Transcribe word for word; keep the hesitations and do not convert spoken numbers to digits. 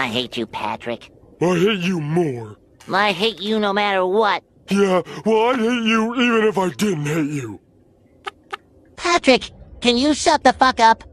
I hate you, Patrick. I hate you more. I hate you no matter what. Yeah, well, I'd hate you even if I didn't hate you. Patrick, can you shut the fuck up?